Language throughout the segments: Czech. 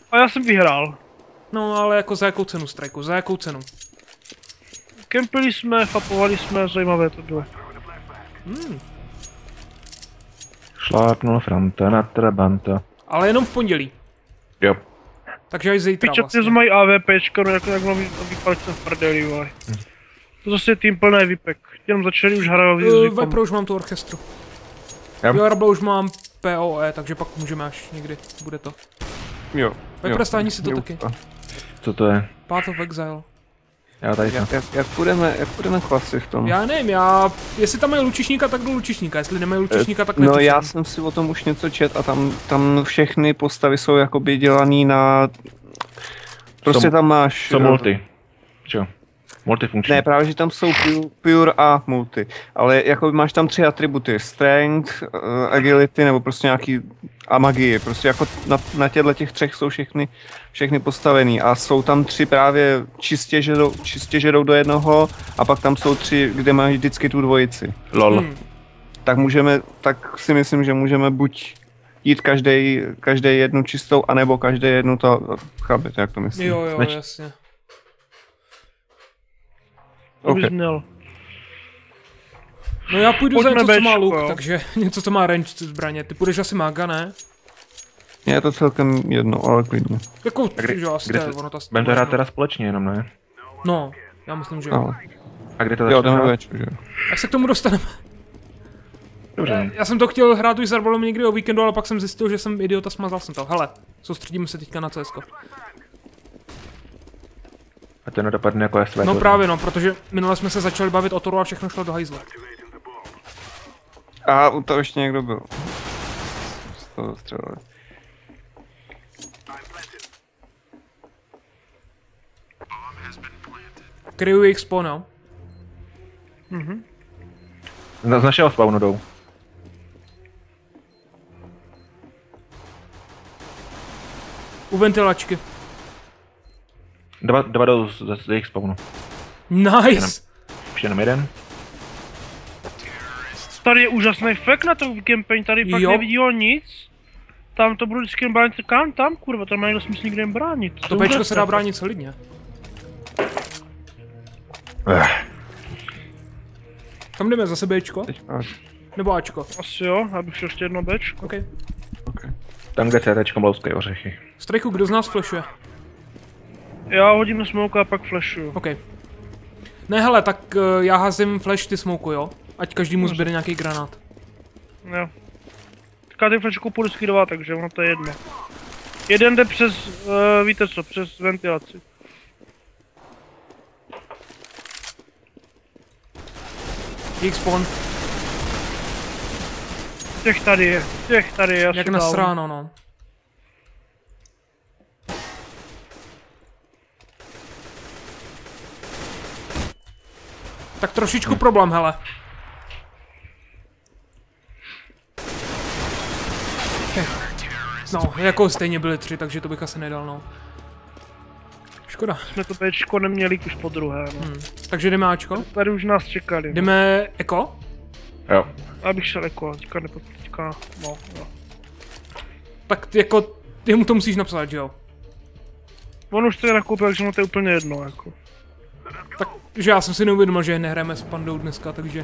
A já jsem vyhrál. No ale jako za jakou cenu, Strajku, za jakou cenu? Kempili jsme, fapovali jsme, zajímavé to bylo. Šlápnul Franta na Trabanta. Ale jenom v pondělí. Jo. Takže až zítra Piče, vlastně. ty mají AVPčko, no jak mám vypalit v prdeli, vole. To zase je tým plný vypek. Jenom začali už hrát s Viper, už mám tu orchestru. Jo. Jo, Rabla už mám POE, takže pak můžeme až někdy, bude to. Jo. Viper, stáhni si to taky. Co to je? Path of Exile. Já tady jsem. Jak půjdeme klasy v tom? Já nevím, jestli tam mají lučišníka, tak jdu lučišníka, jestli nemají lučišníka, tak No netuším. já jsem si o tom už něco čet a tam všechny postavy jsou jakoby dělaný na... Prostě tam máš... Jsou multi. Čo? Multifunkční. Ne, právě, že tam jsou pure a multi, ale jako máš tam 3 atributy, strength, agility nebo prostě nějaký a magii, prostě jako na těchto těch 3 jsou všechny postavený a jsou tam 3 právě čistě že jdou do jednoho a pak tam jsou 3, kde máš vždycky tu dvojici. Lol. Tak si myslím, že můžeme buď jít každý jednu čistou, anebo každý jednu to, chápete, jak to myslím? Jo, Neč- jasně. To bys Ok. měl. No já půjdu Pojďme za něco, co má Bčko, luk, jo. takže něco, co má range zbraně. Ty půjdeš asi maga, ne? Je to celkem jedno, ale klidně. Jako, kde- že asi kde to je, se- ono ta... Budeme to hrát teda společně jenom, ne? No, já myslím, že jo. No. A kde to Jo, začne jdeme hrát? večer, že jo. Jak se k tomu dostaneme? Dobře. Já jsem to chtěl hrát už s Arbolem někdy o víkendu, ale pak jsem zjistil, že jsem idiota, smazal jsem to. Hele, soustředíme se teďka na CSko. A to nedopadne jako SV. No právě no, protože minule jsme se začali bavit o Toru a všechno šlo do hajzla. A to ještě někdo byl. Z toho střelili. Kryju jejich spawn, jo? Z našeho spawnu jdou. U ventilačky. Dva jdou z jejich spawnu. Nice! Už jenom jeden. Tady je úžasný fakt na tom campaign, tady fakt Jo. nevidí on nic. Tam to budu vždycky bránit, tam kurva, tam má někdo smysl nikde jen bránit. To Bčko se dá bránit solidně. Tam jdeme zase Bčko? Teď máš. Nebo Ačko? Asi jo, abych šel ještě jedno Bčko. OK. Okay. Tam, kde CTčko mlouské ořechy. Strajku, kdo z nás flashuje? Já hodím smoke a pak flashuju. OK. Ne hele, tak já házím flash, ty smoku, jo? Ať každému zbyde nějaký granát. Jo. Teďka ty flash kupu vždycky 2, takže ono to je jedno. Jeden jde přes, víte co, přes ventilaci. Jejich spawn, Těch tady je, já jak si na dávám. sráno, no. Tak trošičku problém, hele. No, jako stejně byly 3, takže to bych asi nedal, no. Škoda. Jsme to Bčko neměli už po druhé, no. Takže jdeme Ačko? Tady už nás čekali. No. Jdeme Eko? Jo. Abych šel jako, teďka, no. Tak jako, ty mu to musíš napsat, že jo? On už to je nakoupil, takže mu to je úplně jedno, jako. Takže já jsem si neuvědomil, že nehrajeme s Pandou dneska, takže...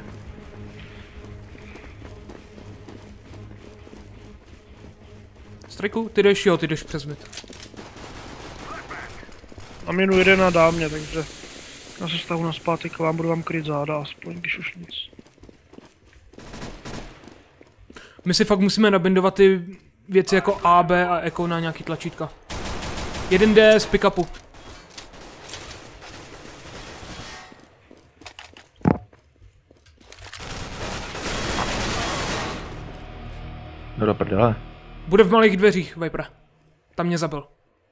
Strajku, ty jdeš přes mid. A minu jeden a dá mě, takže já se stavu na zpátek a budu vám kryt záda aspoň, když už nic. My si fakt musíme nabindovat ty věci jako A, B a Eko na nějaký tlačítka. Jeden jde z pick-upu. No do prdele. Bude v malých dveřích, Viper. Tam mě zabil.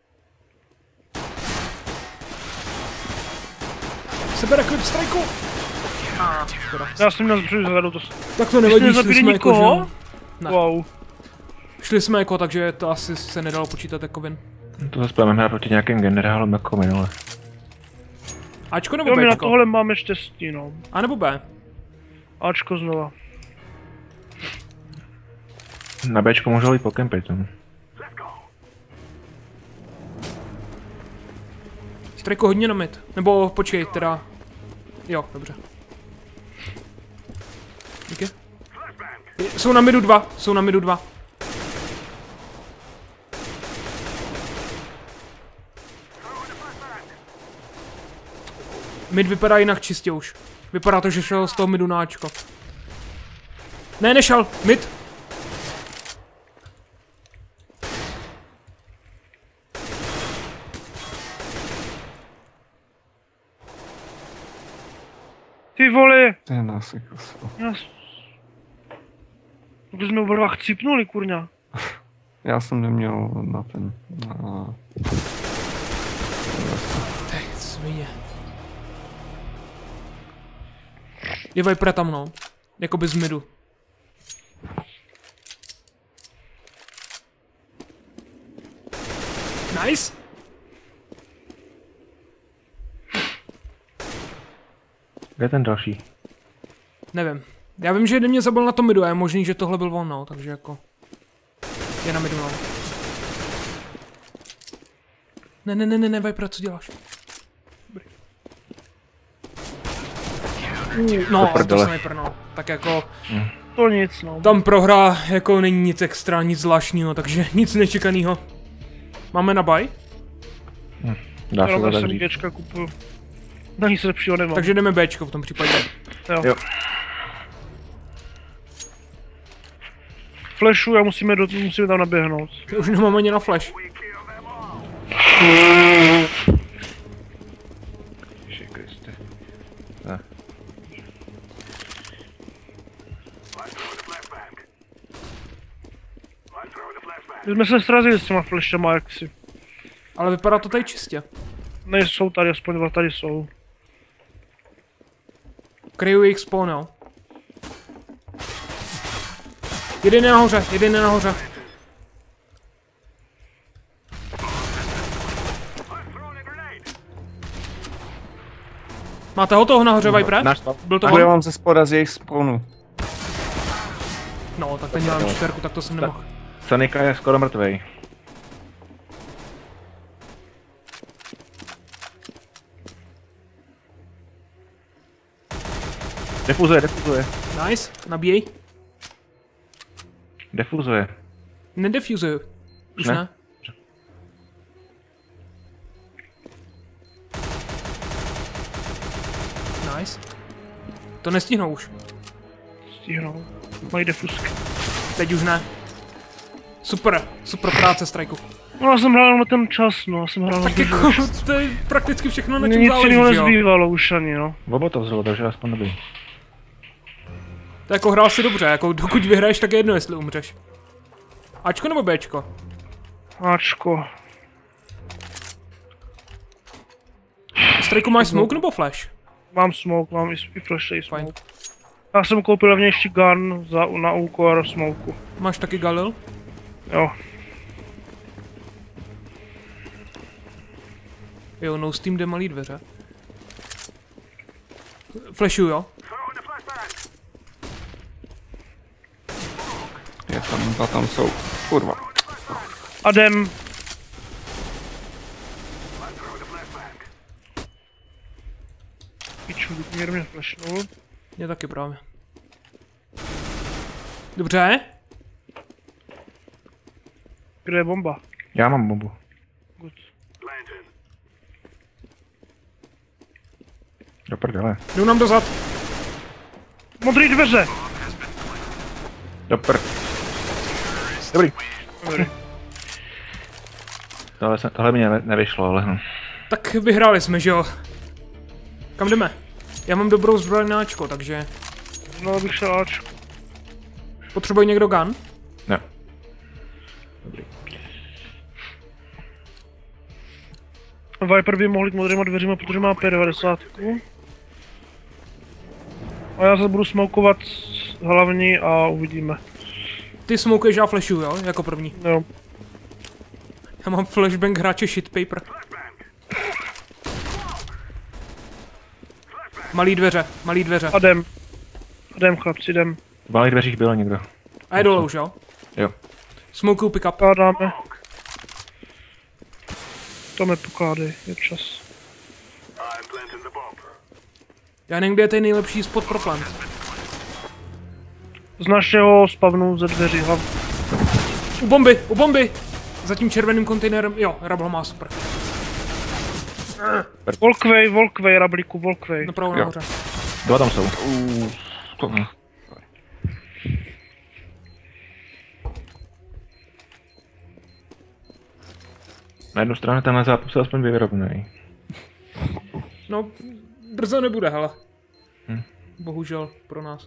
Sebere klip strajku! Já jsem měl zbřižu zadu, to Tak to Vy nevadí, jste šli zabili jsme jako, nikoho? že... Ne. Wow. Šli jsme jako, takže to asi se nedalo počítat jako win. To zase budeme hrát proti nějakým generálům jako minule. Ačko nebo Jo, my na Bčko? tohle máme štěstí, no. A nebo B? Ačko znova. Na Bčku můžou jít po kempejtu. Strajku hodně na mid. Nebo počkej, teda... Jo, dobře. Díky. Jsou na midu dva, jsou na midu dva. Mid vypadá jinak čistě už. Vypadá to, že šel z toho midu na Ačko. Ne, nešel, mid. Ty vole! To je nás jako To jsme oba dva chcípnuli, kurňa. Já jsem neměl na ten... Na... Tak, svině. Je Viper tam, no. Jakoby z midu. Nice! Kde je ten další? Nevím. Já vím, že jeden mě zabil na tom midu a je možný, že tohle byl on, no, takže jako... Je na midu, no. Ne, Viper, co děláš? Dobrý. No, to sniper, no. Tak jako... To nic, no. Tam prohra jako není nic extra, nic zvláštního, takže nic nečekaného. Máme na buy? Dá se Já to tak jsem říct. Gčka kupuju. Na nic lepšího nemám. Takže jdeme Bčko v tom případě. Jo. Flashu a musíme tam naběhnout. Už nemám ani na flash. Ježiši Kriste. Tak. My jsme se srazili s těma flashama, jak si. Ale vypadá to tady čistě. Nejsou tady, aspoň dva tady jsou. Kryju jejich spawn, jo. Jeden je nahoře, jeden je nahoře. Máte ho toho nahoře, Viper? Náš stav. Byl to Já on? mám ze spoda z jejich spawnu. No, tak ten dělám čtverku, tak to jsem nemohl. Sanika je skoro mrtvej. Defuzuje. Nice, nabíjej. Defuzuje. Nedefuzuju. Už Ne? ne. Nice. To nestihnou už. Stihnou. Mají defusky. Teď už ne. Super, super práce, Strajku. No já jsem hrál na ten čas, no. Já jsem hrál na Tak ten jako, čas. to je prakticky všechno, na čem Nic záleží, jiného že jo? nezbývalo už ani, no. Bobo to vzalo, takže aspoň dobrý. To jako hrál si dobře, jako dokud vyhraješ, tak je jedno, jestli umřeš. Ačko nebo Bčko? Ačko. Strajku, máš smoke nebo flash? Mám smoke, mám i flash, i Fajn. smoke. Já jsem koupil levnější gun na úkor smoku. Máš taky Galil? Jo. Jo, no Steam jde malý dveře. Flashu, jo? Je tam, dva tam jsou. Kurva. A jdem. Piču, někdo mě flashnul. Mě taky právě. Dobře? Kde je bomba? Já mám bombu. Good. Do prdele. Jdou nám dozad. Modrý dveře! Do Dobrý. Dobrý. Tohle mi nevyšlo, ale hm. Tak vyhráli jsme, že jo? Kam jdeme? Já mám dobrou zbroj na Ačko, takže... No, bych šel Ačku. Potřebuje někdo gun? Ne. Dobrý. Viper by mohl jít modrýma dveřima, protože má P90. A já se budu smokovat hlavní a uvidíme. Ty smokuješ a flashu, jo? Jako první. Jo. Já mám flashbang hráče shitpaper. Malý dveře, malý dveře. A jdem. Jdem, chlapci, jdem. V malých dveřích byl někdo. A je dole už, jo? Jo. Smokuju pick up. Pokládáme. To mi pokládej, je čas. Já nevím, kde je ten nejlepší spot pro plant. Z našeho spavnu ze dveří. U bomby! Za tím červeným kontejnerem, jo, Rabl má super. Volkway, Rablíku, Volkway. Napravo Jo. nahoře. Dva tam jsou. To. Na jednu stranu tenhle západ se aspoň vyrovnají. No, brzo nebude, hele. Bohužel pro nás.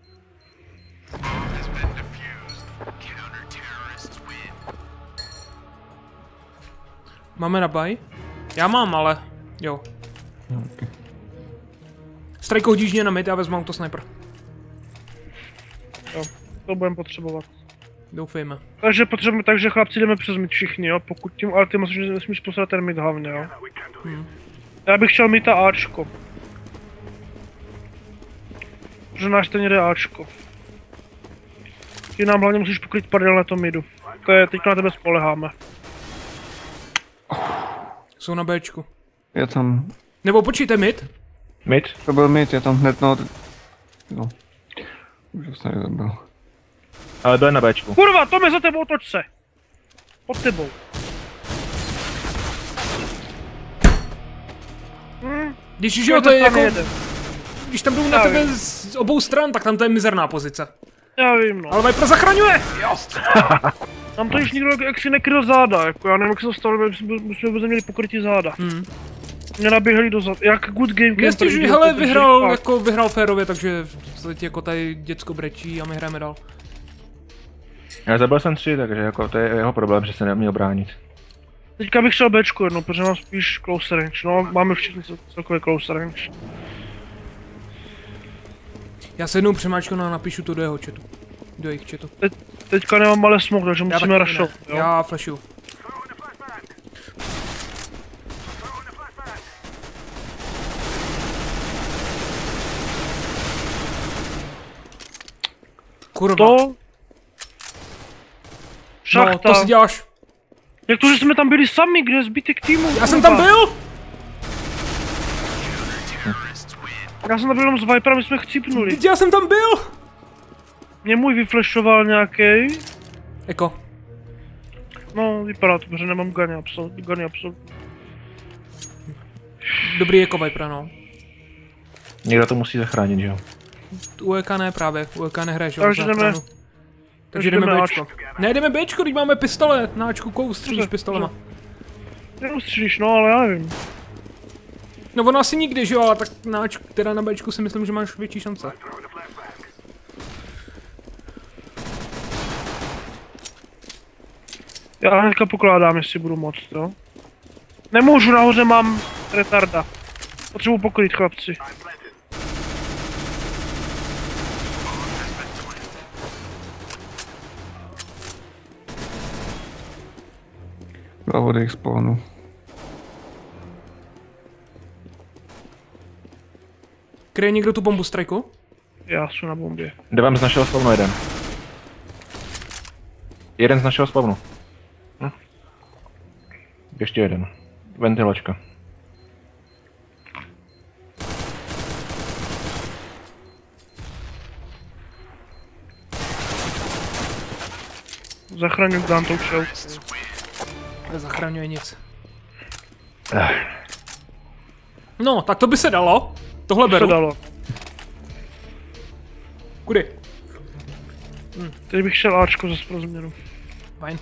Máme na baj? Já mám, ale jo. Okay. Strajko, hodíš mě na mid, já vezmu auto sniper. Jo, to budeme potřebovat. Doufejme. Takže chlapci jdeme přes mid všichni, jo, pokud tím, ale ty nesmíš poslat ten mid hlavně, jo. Já bych chtěl mít ta Ačko. Protože náš ten jde Ačko. Ty nám hlavně musíš pokryt pardel na tom midu. To je, teď na tebe spoleháme. Jsou na Bčku. Je tam, Nebo počíte mid? Mid? to byl mid, je tam hned no. Už jsem tady zabil. Ale byl na Bčku. Kurva, Tom je za tebou, otoč se! Pod tebou. Když jo, to je jako, Jeden. když tam jdou na Já tebe vím. z obou stran, tak tam to je mizerná pozice. Já vím, no. Ale Viper zachraňuje! Tam to již nikdo jak si nekryl záda, jako já nevím, jak se to stalo, my jsme vůbec neměli pokrytí záda. Mě naběhli do záda, jak good game camper. Nestěžuji, hele, vyhrál férově, takže teď jako tady děcko brečí a my hrajeme dál. Já zabil jsem 3, takže jako to je jeho problém, že se neuměl bránit. Teďka bych šel Bčku jedno, protože mám spíš close range, no, máme všichni celkově close range. Já se jednou přemáčknu a napíšu to do jeho chatu. Do jejich chatu. Teďka nemám malé smok, takže Já musíme taky ne. rushovat, jo. Já flashuju. Kurva. To... Šachta. No, to si děláš. Jak to, že jsme tam byli sami, kde je zbytek týmu? Já jsem tam byl! Já jsem tam byl jenom s Viperem, my jsme chcípnuli. Já jsem tam byl! Mě můj vyflashoval nějaký. Eko. No, vypadá to, protože nemám gany absolutně. Dobrý Eko Viper, no. Někdo to musí zachránit, že jo? U EK ne právě, u EK nehraje, že jo? Takže za jdeme- stranu. Takže jdeme Bčko. Ne, jdeme Bčko, teď máme pistole. Na Ačku kou střílíš pistolema. Jenom střílíš, no, ale já nevím. No ono asi nikdy, že jo, ale tak na Ačku, teda na Bčku si myslím, že máš větší šance. Já hnedka pokládám, jestli budu moct, jo. Nemůžu, nahoře mám retarda. Potřebuji pokryt, chlapci. Dva vody k spawnu. Kryje někdo tu bombu strajku? Já jsem na bombě. Jde vám z našeho spawnu jeden. Jeden z našeho spawnu. Ještě jeden. Ventilačka. Zachraňuji, dám to šel. Nezachraňuje nic. No, tak to by se dalo. Tohle Se beru. dalo. Kudy? Teď bych šel Ačko zase pro změnu. Fajn.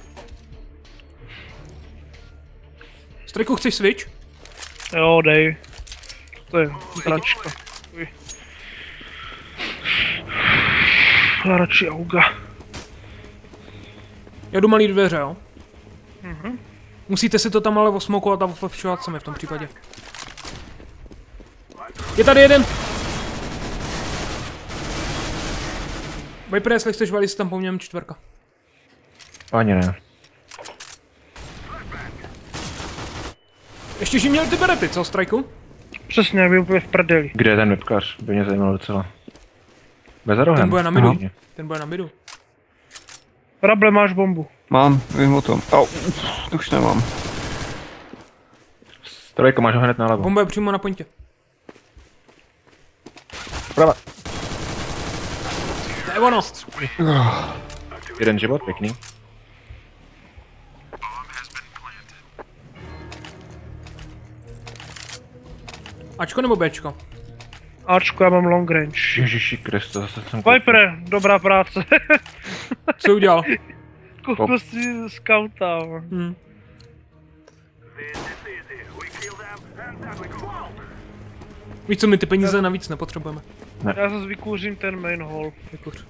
Strajku, chceš switch? Jo, dej. To je dračka. Uj. Já radši auga. Já jdu malý dveře, jo? Musíte si to tam ale osmokovat a oflashovat sami v tom případě. Je tady jeden! Viper, jestli chceš valit, si tam po něm čtverka. Ani ne. Ještě že měl ty berety, co, strajku? Přesně, jak by úplně v prdeli. Kde je ten webkař? By mě zajímalo docela. Bez rohem. Ten bude na midu. Aha. Ten bude na midu. Rable, máš bombu. Mám, vím o tom. Au, to už nemám. Trojko, máš ho hned nalevo. Bomba je přímo na pointě. Prava. To je ono. Jeden život, pěkný. Ačko nebo Bčko? Ačko, já mám long range. Ježiši Kriste, zase jsem... Viper, dobrá práce. Co udělal? Koupil si scouta. Víš co, my ty peníze navíc nepotřebujeme. Já zase vykouřím ten main hall. Vykuř.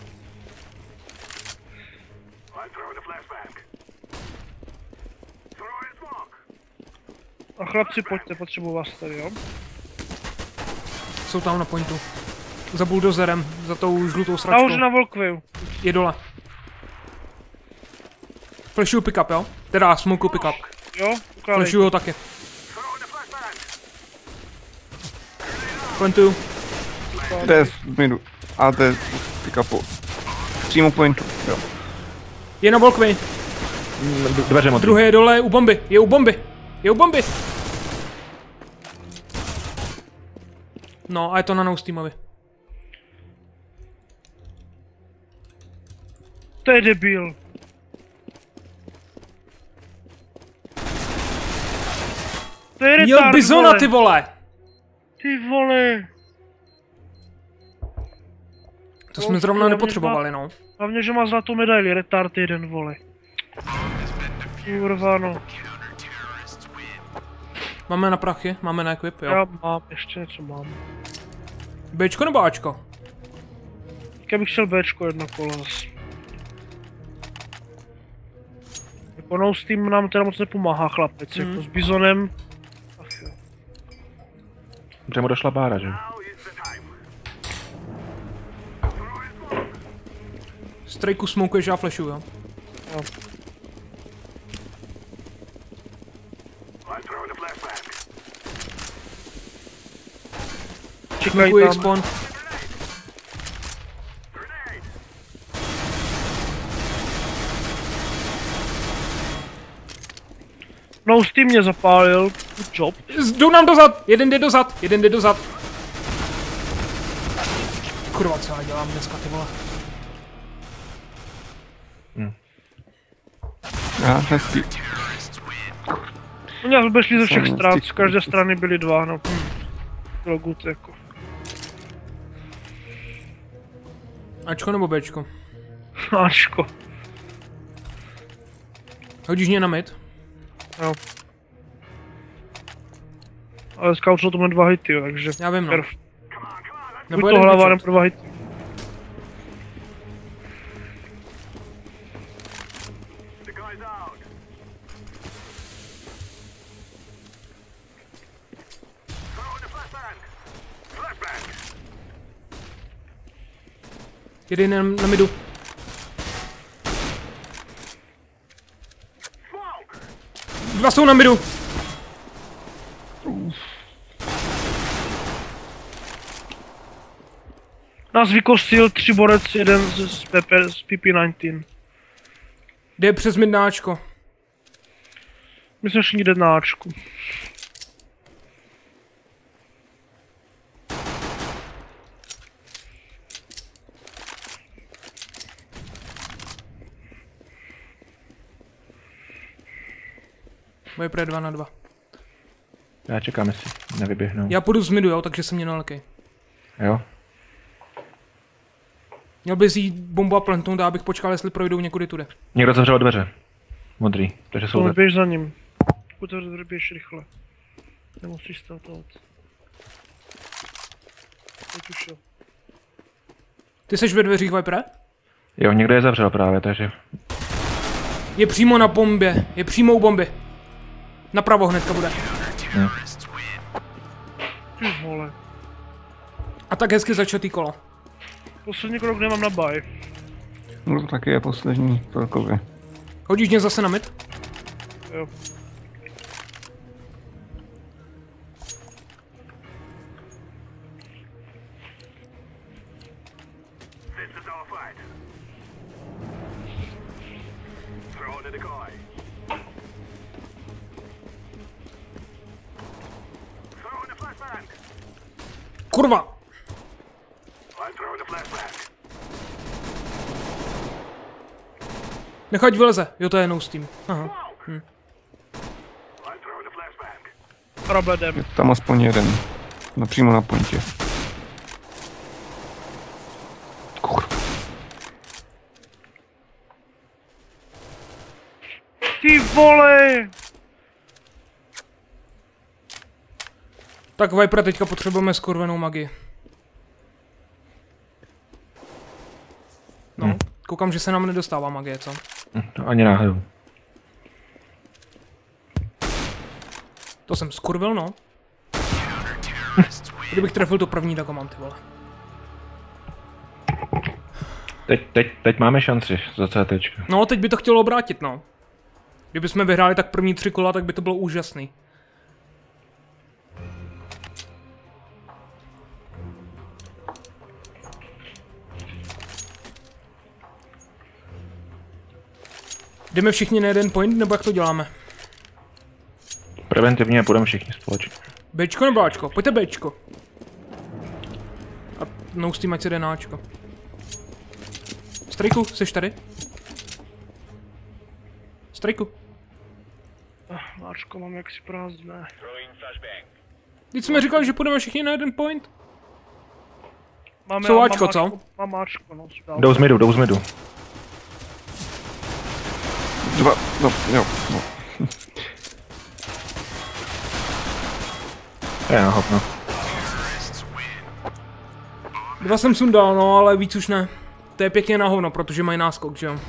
A chlapci, pojďte, potřebuji vás tady, jo? Jsou tam na pointu. Za bulldozerem, za tou žlutou A sračkou. už na Volkviu. Je dole. Flashuju pick up, jo? Teda smoku pick up. Jo? Ukládej. Flashuju ho taky. Plantuju. To je z midu. A to je pick-upu. Přímo pointu, jo. Je na Volkvi. Dveře modrý. Druhý je dole, u bomby. Je u bomby. Je u bomby. No a je to na nose teamovi. To je debil. To je Měl retard, bizona, vole. ty vole. Ty vole. To jsme zrovna nepotřebovali, no. Hlavně, že má zlatou medaili, retard jeden, vole. Kurva, no. Máme na prachy, máme na equip, jo. Já mám, ještě něco mám. Bčko nebo Ačko? Já bych chtěl Bčko jedna kola zase. Jako no Steam nám teda moc nepomáhá, chlapec, jako s bizonem. Ach jo. Protože mu došla bára, že? Strajku smokuješ a flashuju, jo. Jo. Čekají Smokuji tam. spawn. No Steam mě zapálil, good job. Jdou nám dozad, jeden jde dozad, jeden jde dozad. Kurva, co já dělám dneska, ty vole. Já, hezký. Oni nás vůbec šli ze všech Samé stran, z styčky. každé strany byly dva, no. Bylo good, jako. Ačko nebo Bčko? Ačko. Hodíš mě na mid? Jo. Ale scout jsou tomu 2 hity, jo, takže... Já vím, no. Perf. Nebo Buď to jeden hlava, headshot. nebo 2 hity. Jeden na midu. Dva jsou na midu. Nás vykostil 3 borec, jeden z PP19. Jde přes mid na Ačko. My jsme šli jde na Ačku. Bude pro 2 na 2. Já čekám, jestli nevyběhnou. Já půjdu z midu, jo, takže se mě nalekej. Jo? Měl bys jít bombu a plantnout, abych počkal, jestli projdou někudy tude. Někdo zavřel dveře. Modrý, takže jsou To ve... běž za ním. Pokud to běž rychle. Nemusíš startovat. Teď už jo. Ty seš ve dveřích, Vipere? Jo, někdo je zavřel právě, takže... Je přímo na bombě, je přímo u bomby. Napravo hnedka bude. Ty vole. A tak hezky začatý kolo. Poslední krok nemám na buy. No to taky je poslední celkově. Hodíš mě zase na mid? Jo. Kurva! Nechať vyleze. Jo, to je no Steam. Aha. Robedem. Je tam aspoň jeden. Napřímo na pointě. Kurva. Ty vole! Tak Viper, teďka potřebujeme skurvenou magii. No, koukám, že se nám nedostává magie, co? To ani náhodou. To jsem skurvil, no. Kdybych trefil to první, tak ho mám, ty vole. Teď máme šanci za CT. No, teď by to chtělo obrátit, no. Kdybychom vyhráli tak první 3 kola, tak by to bylo úžasný. Jdeme všichni na jeden point, nebo jak to děláme? Preventivně půjdeme všichni společně. Bčko nebo Ačko? Pojďte Bčko. A no s tím ať se jde na Ačko. Strejku, jsi tady? Strejku. Máčko mám jaksi prázdné. Teď jsme říkali, že půjdeme všichni na jeden point. Máme, Jsou Ačko, co? Mám Ačko, no. Jdou z midu. Dva, no, jo, no. Je na hop, no. 2 jsem sundal, no, ale víc už ne. To je pěkně na hovno, protože mají náskok, že jo?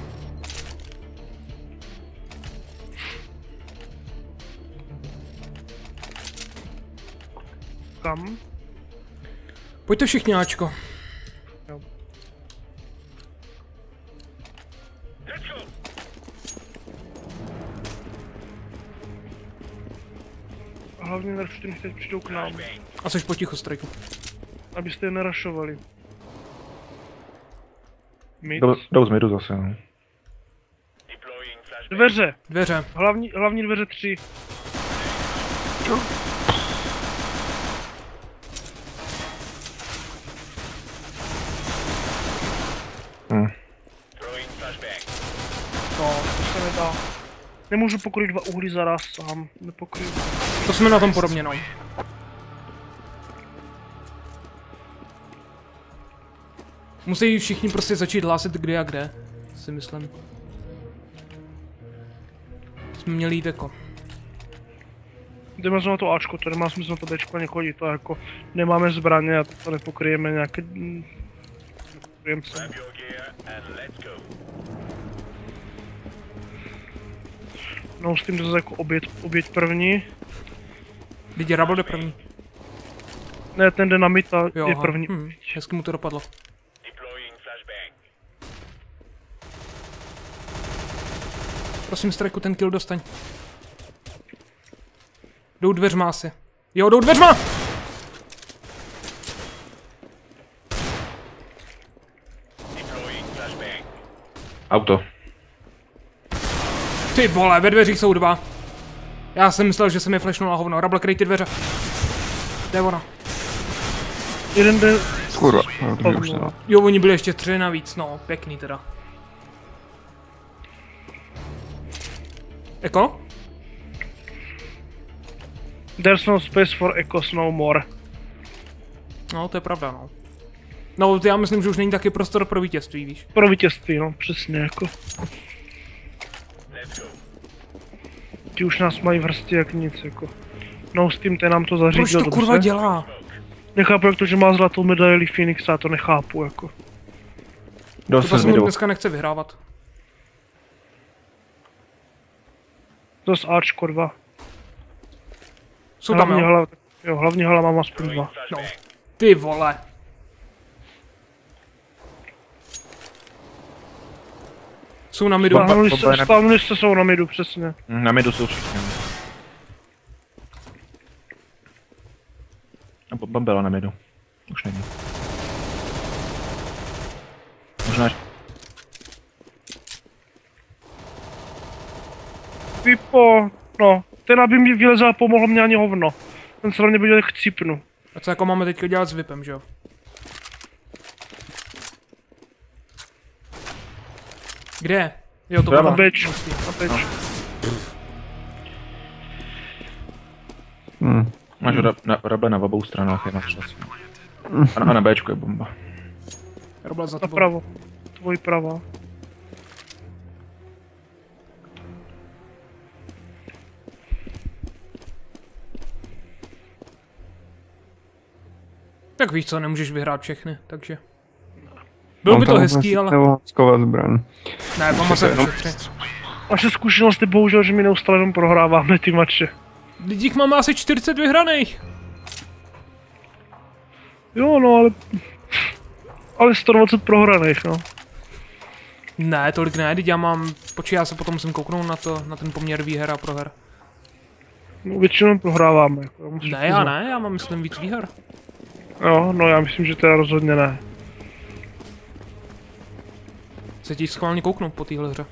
Kam? Pojďte všichni Ačko. Jo. Hlavně nervšty teď přijdou k nám, A jsi potichu, Strejku. abyste je nerašovali. Mid. Jdou z midu zase, no. Dveře! Dveře. Hlavní dveře 3. No, to se nedá. Nemůžu pokryt 2 uhly zaraz sám, nepokryju. To jsme na tom podobně, no. Musí všichni prostě začít hlásit kdy a kde, si myslím. Jsme měli jít jako. Jdeme na to Ačko, to nemá smysl na to Bčko ani chodit, to jako nemáme zbraně a to nepokryjeme nějaké... Nepokryjeme se. No s tím zase jako oběť první. Lidi, Rabel jde první. Ne, ten jde na mid a Jo, je aha. první. Hezky mu to dopadlo. Prosím, Strajku, ten kill dostaň. Jdou dveřma asi. Jo, jdou dveřma! Auto. Ty vole, ve dveřích jsou 2. Já jsem myslel, že se mi flashnul na hovno. Rabel, kryj ty dveře. Jde ona. Jeden jde... Kurva, no, to mě už nedá. Jo, oni byli ještě 3 navíc, no, pěkný teda. Eko? There's no space for echoes no more. No, to je pravda, no. No, já myslím, že už není taky prostor pro vítězství, víš. Pro vítězství, no, přesně jako. Ti už nás mají v hrsti jak nic, jako. No s tím ten nám to zařídil. Proč to dobře. kurva dělá? Nechápu, jak to, že má zlatou medaili Phoenix, já to nechápu, jako. Jdou To se z se mu midu. dneska nechce vyhrávat. Dost Ačko 2. Jsou tam, Hlavní jo? hala, jo, hlavní hala mám aspoň 2. No. Ty vole. Jsou na midu. Stavili se jsou na midu, přesně. Na midu jsou všichni. A bombela na midu. Už není. Možná... Pipo, no, ten aby mi vylezl a pomohl mě ani hovno. Ten se na mě byl jak chcípnu. A co jako máme teďka dělat s VIPem, že jo? Kde je? Jo, to Prava. Na beč, na beč. Máš Roble na obou stranách, je na čas. A na Bčku je bomba. Roble za tebou. Napravo. Tvoj prava. Tak víš co, nemůžeš vyhrát všechny, takže... Bylo by to hezký, ale... Nebo skovat zbraň. Ne, mám se vyšetřit. Naše zkušenost je bohužel, že my neustále jenom prohráváme ty mače. Lidík máme asi 40 vyhraných. Jo, no ale... Ale 120 prohraných, no. Ne, tolik ne, teď já mám... Počkej, já se potom musím kouknout na ten poměr výher a proher. No, většinou prohráváme. Jako, Ne, já ne, já mám myslím víc výher. Jo, no já myslím, že teda rozhodně ne. Se ti schválně kouknout po téhle hře.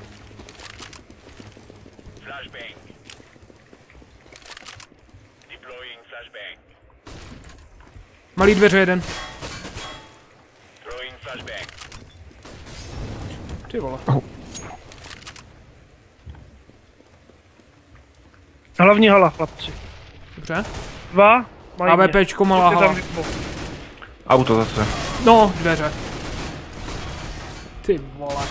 Flashbang. Deploying flashbang. Malý dveře jeden. Throwing flashbang. Ty vole. Hlavní hala, chlapci. Dobře. 2, mají mě. AVPčko malá Pojďte hala. tam vypo. Auto zase. No, dveře. Ty vole.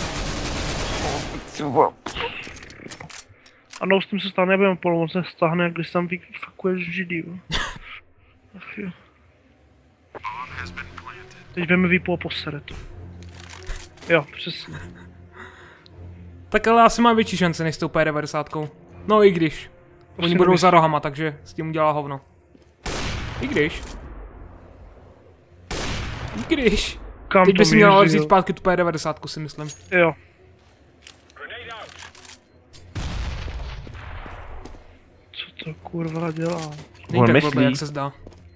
A no, s tím se stane, nebudeme polu, on se stáhne, jak když tam fakuješ židí, jo. Ach jo. Teď veme výpo a posere to. Jo, přesně. Tak ale asi má větší šance než s tou P90. No i když. Oni budou za rohama, takže s tím udělá hovno. I když. I když. Kam Teď to bys měl ale míří, vzít jo? zpátky tu P90, si myslím. Jo. Grenade out. Co to kurva dělá? Není tak myslí. blbý, jak se zdá.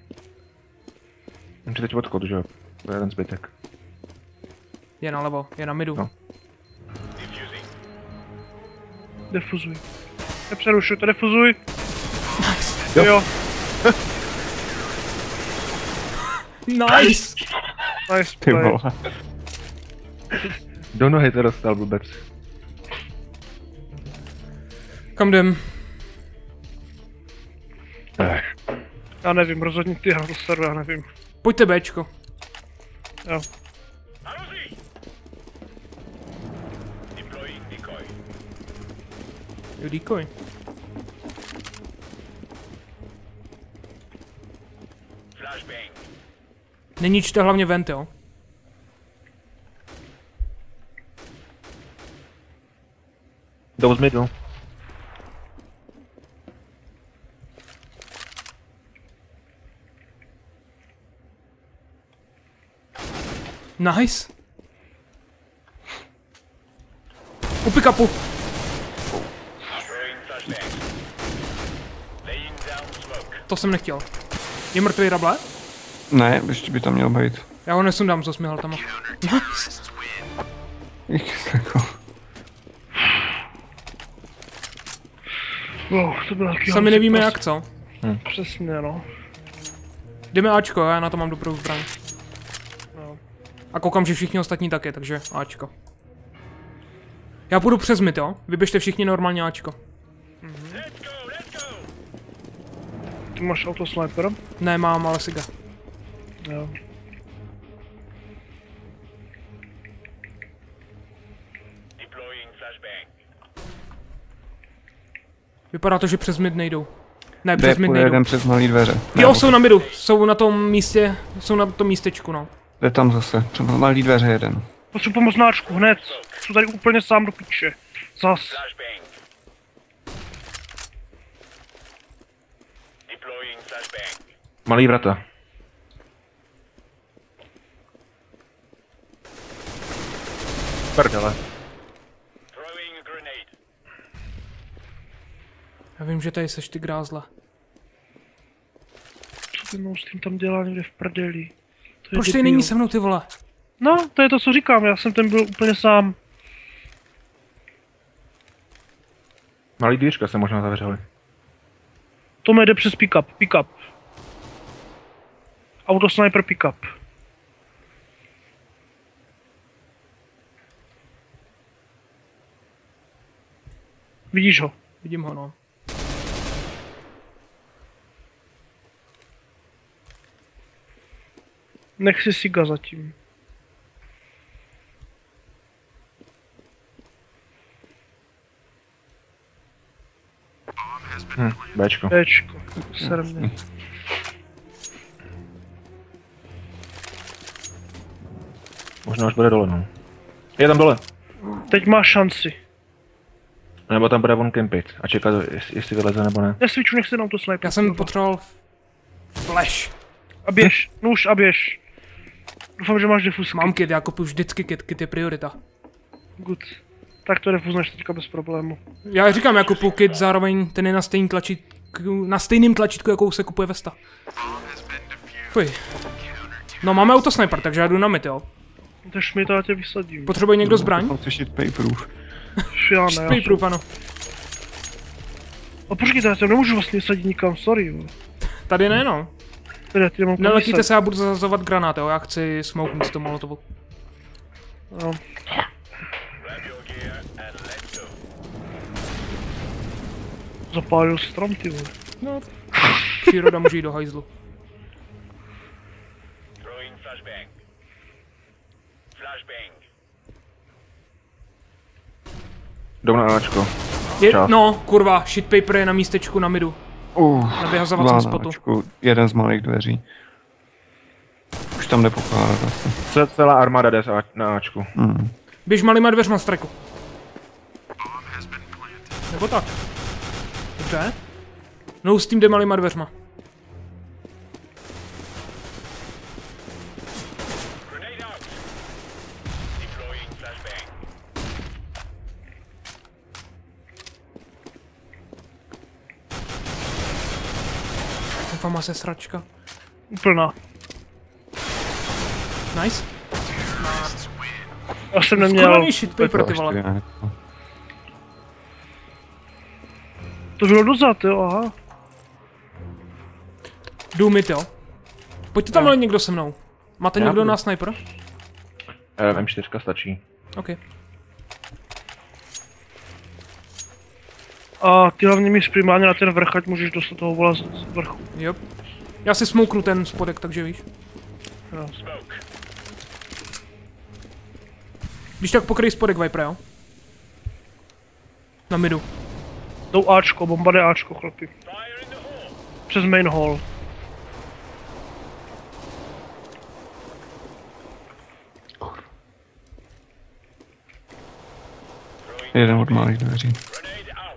Může teď odchod, že jo? To je jeden zbytek. Je nalevo, je na midu. No. Defusing. Defuzuj. Nepřerušuj to, defuzuj. Jo. Jo. Nice! Nice Ty play. vole. Do nohy to dostal blbec. Kam jdem? Já nevím, rozhodně ty hra to já nevím. Pojďte Bčko. Jo. Allons-y. Deploying decoy. Jo, decoy. Flashbang. Neníčte hlavně vent, jo? Jdou z midu. Nice. U pick-upu. Throwing flashbang. Laying down smoke. To jsem nechtěl. Je mrtvý Rable? Ne, ještě by tam měl být. Já ho nesundám s 8 haltama. Nice. Jako, Wow, to bylo taky Sami nevíme jak, co? Přesně, no. Jdeme Ačko, já na to mám dobrou zbraň. No. A koukám, že všichni ostatní taky, takže Ačko. Já půjdu přes mid, jo? Vyběžte všichni normálně Ačko. Let's go, let's go. Ty máš autosniper? Ne, mám ale Siga. Jo. Deploying flashbang. Vypadá to, že přes mid nejdou. Ne, jde přes mid nejdou. jeden přes malý dveře. Jo, jsou na midu, jsou na tom místě, jsou na tom místečku, no. Jde tam zase, přes malý dveře jeden. Potřebuji pomocnáčku, hned. Jsou tady úplně sám do piče. Zas. Flashbang. Deploying flashbang. Malý vrata. Prdele. Throwing a grenade. Já vím, že tady seš ty grázle. Co ten Nostrum tam dělá někde v prdeli? To je Proč tady debil. není se mnou ty vole? No, to je to, co říkám, já jsem ten byl úplně sám. Malý dvířka se možná zavřeli. Tome jde přes pick-up, pick-up. Autosniper pickup. Vidíš ho? Vidím ho, no. Nech si Siga zatím. Bčko. Bčko. Ser mě. Možná už bude dole, no. Je tam dole. Teď máš šanci. Nebo tam bude on kempit a čekat, jestli vyleze nebo ne. Nesviču, nech si na autosniper. Já jsem potřeboval flash. A běž, nůž a běž. Doufám, že máš defuzky. Mám kit, já kupuju vždycky kit, kit je priorita. Good. Tak to defuzneš teďka bez problému. Já říkám, já kupuju kit, zároveň ten je na stejným tlačítku, jakou se kupuje Vesta. Fuj. No máme autosniper, takže já jdu na mid, jo. Tež mi to já tě vysadím. Potřebuje někdo zbraň? Mám shit paperův. Já ne, já Sprayproof, ano. A počkejte, já to nemůžu vlastně vysadit nikam, sorry. Jo. Tady ne, no. Tady, ty mám Neletíte se, já budu zazovat granát, jo. Já chci smoke místo molotovu. No. Grab your gear and let's go. Zapálil strom, ty vole. No. Příroda může jít do hajzlu. Throwing flashbang. Flashbang. Jdou na Ačko. Čas. No, kurva, shit paper je na místečku na midu. Na vyhazovacím spotu. Jeden z malých dveří. Už tam nepokládat asi. Celá armáda jde na Ačku. Běž malýma dveřma streku. Nebo tak. Dobře. No s tím jde malýma dveřma. Grenade out. Deploying flashbang. Fama se sračka. Úplná. Nice. Já jsem neměl... Skurvený shit paper, ty vole. To bylo dozad, jo, aha. Jdu mid, jo. Pojďte tam ale někdo se mnou. Máte Já někdo budu. na sniper? M4 stačí. OK. A ty hlavně míš primárně na ten vrch, ať můžeš dostat toho vola z vrchu. Jo. Já si smouknu ten spodek, takže víš. Jo. Smoke. Když tak pokryj spodek Viper, jo. Na midu. Jdou Ačko, bomba jde Ačko, chlapi. Fire in the hole. Přes main hall. Jeden od malých dveří. Grenade out.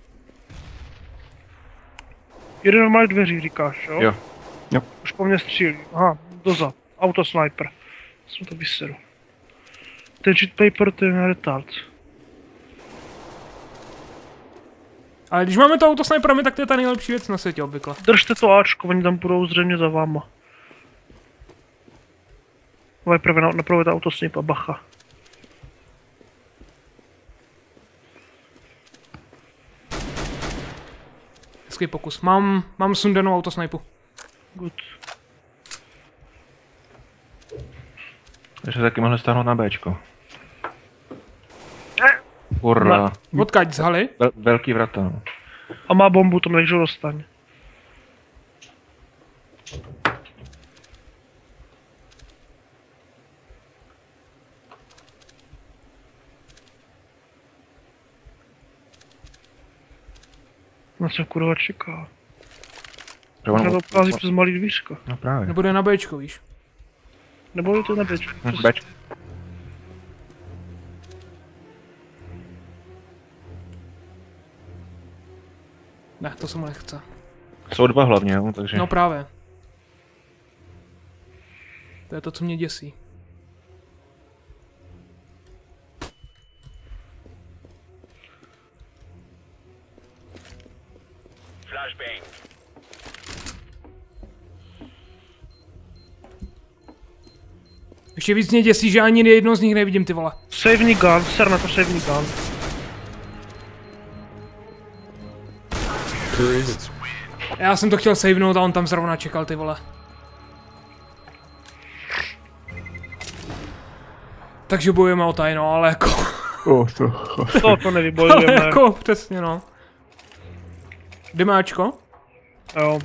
Jeden normálně dveří, říkáš, jo? Jo. Už po mně střílí. Aha, dozad. Autosniper. Jsem to vyseru. Ten cheat paper, to je retard. Ale když máme to auto sniperami, tak to je ta nejlepší věc na světě obvykle. Držte to Ačko, oni tam budou zřejmě za váma. Viper napravujete autosnipa, bacha. Hezký pokus. Mám sundanou autosnipu. Good. Takže taky mohli stáhnout na Bčko. Hurra. Odkaď z haly? Velký vrata. No. A má bombu, to takže dostaň. Na co kurva čeká? Možná to obchází přes malý dvířka. No právě. Nebo jde na Bčko, víš? Nebo je to na bečku. Bčko. Ne, to se mu nechce. Jsou dva hlavně, jo, takže... No právě. To je to, co mě děsí. Flashbang. Ještě víc mě děsí, že ani jedno z nich nevidím, ty vole. Save me gun, ser na to save me gun. Já jsem to chtěl savenout a on tam zrovna čekal, ty vole. Takže bojujeme o tajno, ale jako... To ale nevybojujeme. jako, přesně no. Jdeme Ačko? Jo.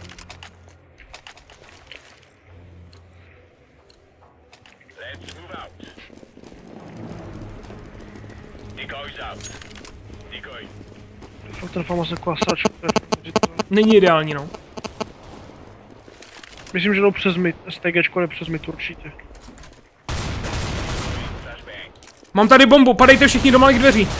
Let's move out. Decoys out. Decoy. Ten famas jako asačka. Není ideální no. Myslím, že jdou přes mid. STGčko jde přes mid určitě. Flashbang. Mám tady bombu, padejte všichni do malých dveří.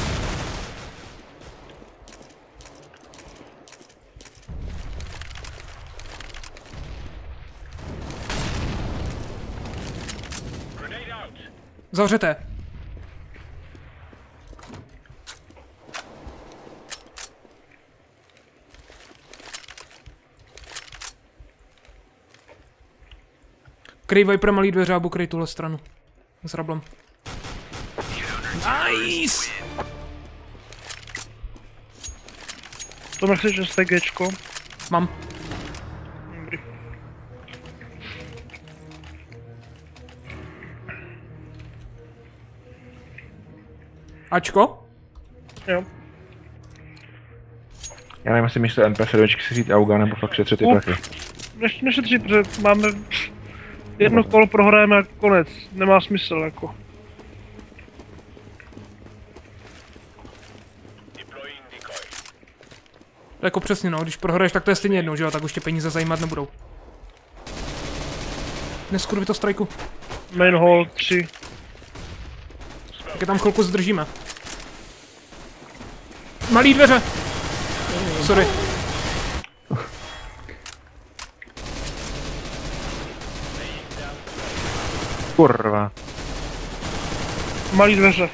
Grenade out. Zavřete. Kryj Viper malý dveře a bukryj tuhle stranu. S rablem. Nice! To chceš STGčko? Mám. Dobrý. Ačko? Jo. Já nevím, jestli místo MP7 si říct Auga, nebo fakt šetřit ty prachy. Nešetřit, protože máme... Jedno kolo prohrajeme a konec. Nemá smysl jako. Deploying decoy. Jako přesně no, když prohraješ, tak to je stejně jednou, že jo, tak už tě peníze zajímat nebudou. Neskurvi to strajku. Main hall 3. Tak je tam chvilku zdržíme. Malý dveře! Sorry. Kurva. Malý dveře.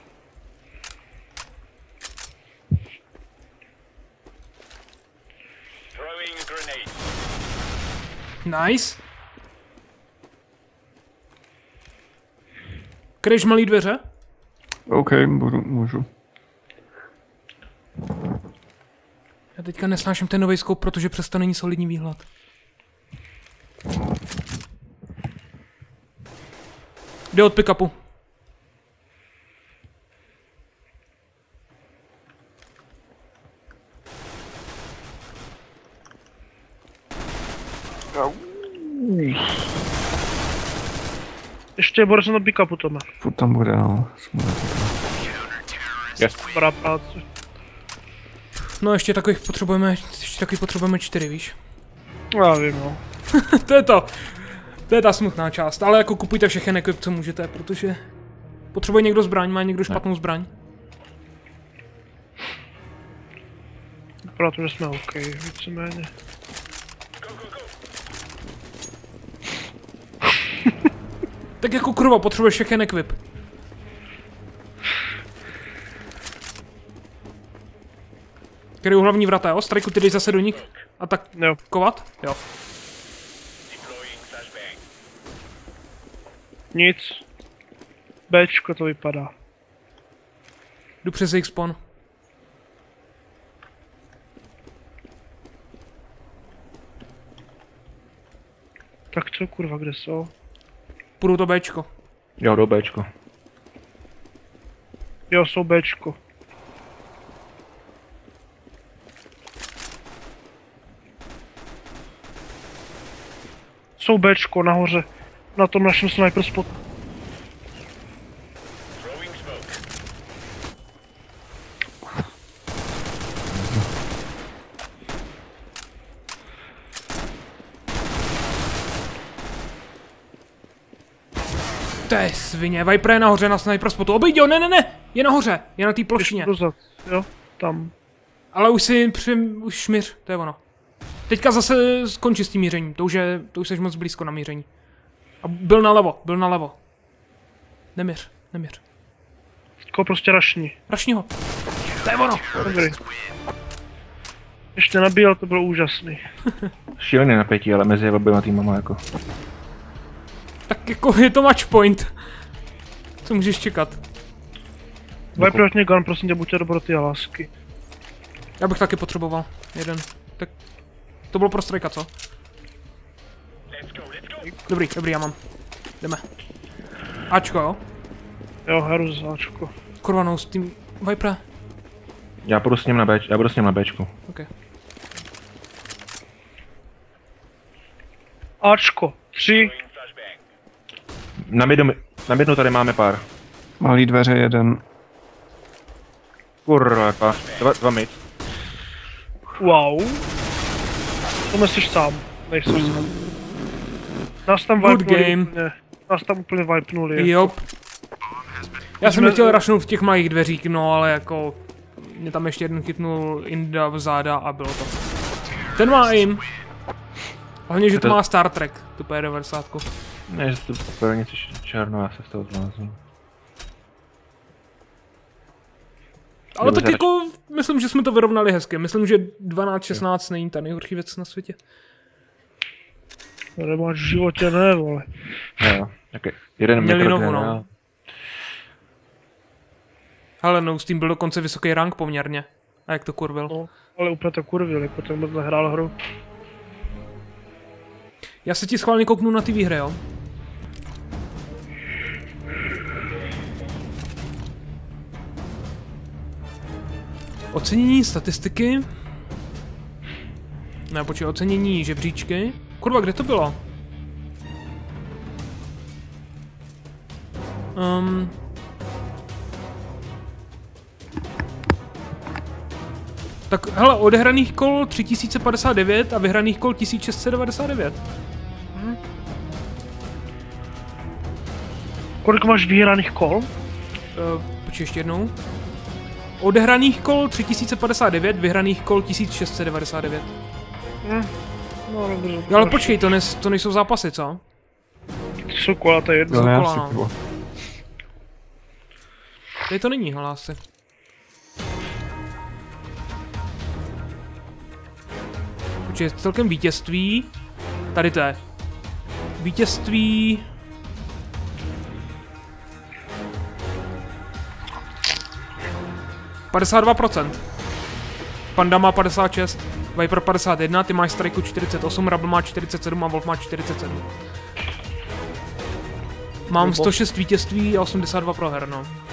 Throwing a grenade. Nice. Kryješ malý dveře? OK, můžu. Já teďka nesnáším ten nový scope, protože přesto není solidní výhled. Jde od pick-upu. Ještě bude se na pick-upu, Tome. Furt tam bude, no. Dobrá práce. No ještě takových potřebujeme 4, víš? Já vím, no. To je to. To je ta smutná část, ale jako kupujte všechny equip, co můžete, protože... Potřebuje někdo zbraň, má někdo špatnou zbraň? Vypadá to, že jsme OK, víceméně. Tak jako kurva, potřebuješ všechny equip. Kryju hlavní vrata, jo? Strajku, ty jdeš zase do nich a tak Jo. kovat? Jo. Deploying flashbang. Nic. Bčko to vypadá. Jdu přes jejich spawn. Tak co kurva, kde jsou? Půjdu to Bčko. Jo, do Bčko. Jo, jsou Bčko. Jsou Bčko nahoře. Na tom našem sniper spotu. Throwing smoke. To je svině, Viper je nahoře na sniper spotu. Obejď ho, ne, je nahoře, je na té plošině. Dozad, jo, tam. Ale už si už šmiř, to je ono. Teďka zase skončí s tím mířením, to už jsi moc blízko na míření. A byl nalevo. Neměř. Teďko prostě rašni. Rašni ho. To je ono. Dobrý. Ještě nabíjel, to bylo úžasný. Šílený napětí, ale mezi oběma týmama jako. Tak jako je to match point. Co můžeš čekat? Viper mě gun, prosím tě, buďte dobroty a lásky. Já bych taky potřeboval jeden. Tak to bylo pro strajka, co? Let's go, let's go. Dobrý, já mám. Jdeme. Ačko, jo? Jo, heru záčko. Kurva, no, s tím Vipera. Já půjdu s ním na Bčku. OK. Ačko. 3. Na midnu tady máme pár. Malý dveře jeden. Kurva, dva mid. Wow. To jsi sám. Nejsem sám. Nás tam Good wipenuli. game. Ne. Nás tam úplně wipenuli. Jop. Já jsem nechtěl rašnout v těch malých dveřích, no ale jako... Mě tam ještě jeden chytnul Inda v záda a bylo to. Ten má aim. Hlavně, že to má Star Trek, tu P90. Ne, že to úplně něco černo, já se z toho zbláznu. Ale tak jako, myslím, že jsme to vyrovnali hezky. Myslím, že 12-16 není ta nejhorší věc na světě. To nemáš v životě, ne, vole. Jo, okay. Jeden Měli mikro, novu, no. Hele, no, s tím byl dokonce vysoký rank poměrně. A jak to kurvil? No, ale úplně to kurvil, jako ten moc nehrál hru. Já se ti schválně kouknu na ty výhry, jo? Ocenění statistiky. Ne, počkej, ocenění žebříčky. Kurva, kde to bylo? Tak hele, odehraných kol 3059 a vyhraných kol 1699. Kolik máš vyhraných kol? Počkej ještě jednou. Odehraných kol 3059, vyhraných kol 1699. No, dobře. Jo, ale počkej, to nejsou zápasy, co? To jsou kola, to je jedno. jsou Ne, kola, asi no. pivo. Tady to není, hele asi. Počkej, celkem vítězství. Tady to je. Vítězství... %. Panda má 56, Viper 51, ty máš Strike 48, Rebel má 47 a Wolf má 47. Mám 106 vítězství a 82 proher, no.